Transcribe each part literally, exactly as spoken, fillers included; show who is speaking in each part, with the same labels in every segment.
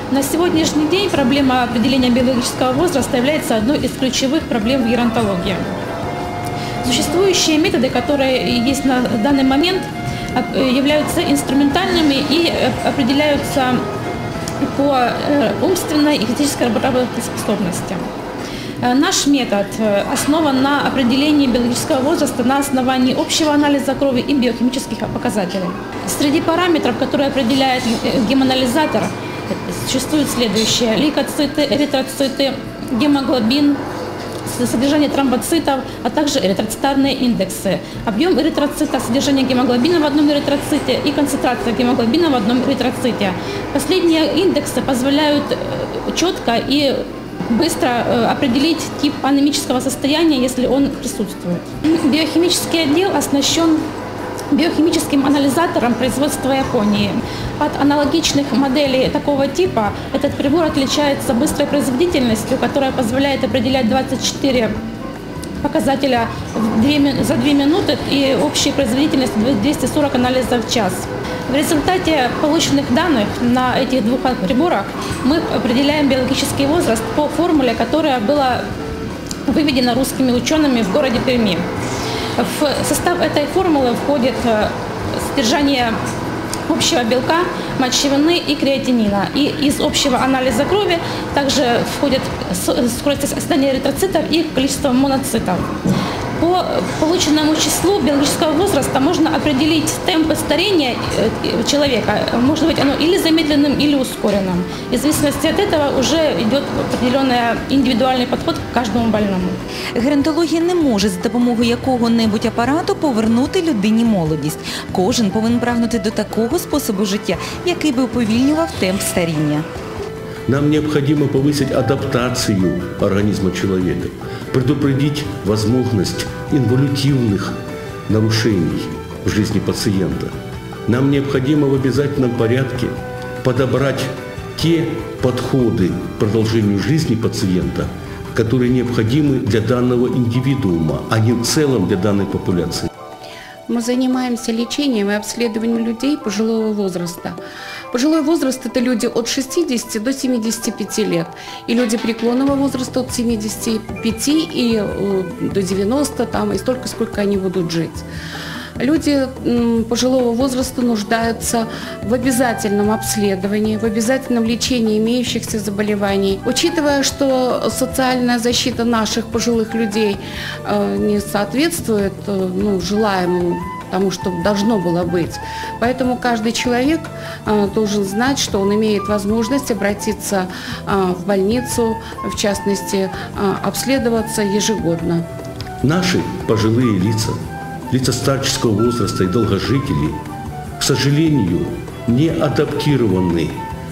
Speaker 1: На сегодняшний день проблема определения биологического возраста является одной из ключевых проблем в геронтологии. Существующие методы, которые есть на данный момент, являются инструментальными и определяются по умственной и физической работоспособности. Наш метод основан на определении биологического возраста на основании общего анализа крови и биохимических показателей. Среди параметров, которые определяет гемоанализатор, существуют следующие: лейкоциты, эритроциты, гемоглобин, содержание тромбоцитов, а также эритроцитарные индексы. Объем эритроцита, содержание гемоглобина в одном эритроците и концентрация гемоглобина в одном эритроците. Последние индексы позволяют четко и быстро определить тип анемического состояния, если он присутствует. Биохимический отдел оснащен биохимическим анализатором производства Японии. От аналогичных моделей такого типа этот прибор отличается быстрой производительностью, которая позволяет определять двадцать четыре показателя за две минуты и общей производительности двести сорок анализов в час. В результате полученных данных на этих двух приборах мы определяем биологический возраст по формуле, которая была выведена русскими учеными в городе Перми. В состав этой формулы входит содержание общего белка, мочевины и креатинина. И из общего анализа крови также входит скорость создания эритроцитов и количество моноцитов. По полученному числу биологического возраста можно определить темпы старения человека. Может быть, оно или замедленным, или ускоренным. И в зависимости от этого уже идет определенный индивидуальный подход к каждому больному.
Speaker 2: Геронтологія не може за допомогою якого-небудь апарату повернути людині молодість. Кожен повинен прагнути до такого способу життя, який би уповільнював темп старіння.
Speaker 3: Нам необходимо повысить адаптацию организма человека, предупредить возможность инволютивных нарушений в жизни пациента. Нам необходимо в обязательном порядке подобрать те подходы к продолжению жизни пациента, которые необходимы для данного индивидуума, а не в целом для данной популяции.
Speaker 4: Мы занимаемся лечением и обследованием людей пожилого возраста. Пожилой возраст – это люди от шестидесяти до семидесяти пяти лет. И люди преклонного возраста от семидесяти пяти и до девяноста, там, и столько, сколько они будут жить. Люди пожилого возраста нуждаются в обязательном обследовании, в обязательном лечении имеющихся заболеваний. Учитывая, что социальная защита наших пожилых людей не соответствует ну, желаемому, тому, что должно было быть. Поэтому каждый человек должен знать, что он имеет возможность обратиться в больницу, в частности, обследоваться ежегодно.
Speaker 3: Наши пожилые лица, лица старческого возраста и долгожители, к сожалению, не адаптированы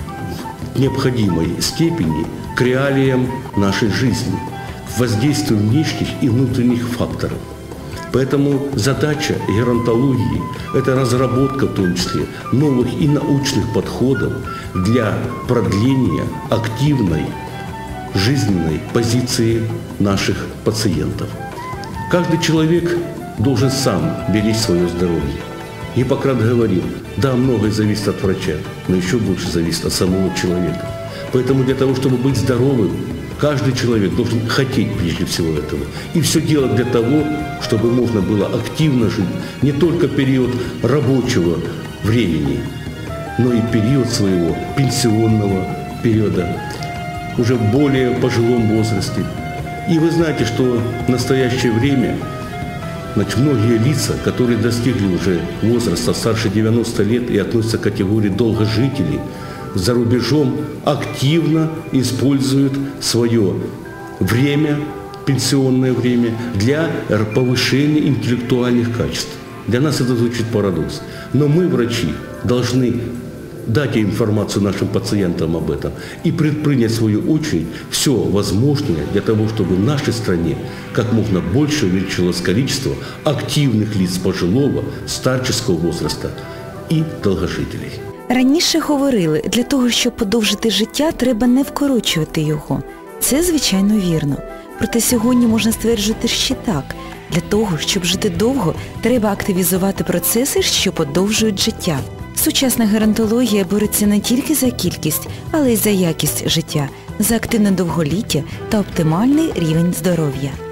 Speaker 3: в необходимой степени к реалиям нашей жизни, к воздействию внешних и внутренних факторов. Поэтому задача геронтологии – это разработка, в том числе, новых и научных подходов для продления активной жизненной позиции наших пациентов. Каждый человек должен сам беречь свое здоровье. Гиппократ говорил, да, многое зависит от врача, но еще больше зависит от самого человека. Поэтому для того, чтобы быть здоровым, каждый человек должен хотеть прежде всего этого. И все делать для того, чтобы можно было активно жить не только период рабочего времени, но и период своего пенсионного периода, уже в более пожилом возрасте. И вы знаете, что в настоящее время значит, многие лица, которые достигли уже возраста старше девяноста лет и относятся к категории долгожителей, за рубежом активно используют свое время, пенсионное время, для повышения интеллектуальных качеств. Для нас это звучит парадокс. Но мы, врачи, должны дать информацию нашим пациентам об этом и предпринять, в свою очередь, все возможное для того, чтобы в нашей стране как можно больше увеличилось количество активных лиц пожилого, старческого возраста и долгожителей.
Speaker 2: Раніше говорили, для того, щоб подовжити життя, треба не вкорочувати його. Це, звичайно, вірно. Проте сьогодні можна стверджувати ще так. Для того, щоб жити довго, треба активізувати процеси, що подовжують життя. Сучасна геронтологія бореться не тільки за кількість, але й за якість життя, за активне довголіття та оптимальний рівень здоров'я.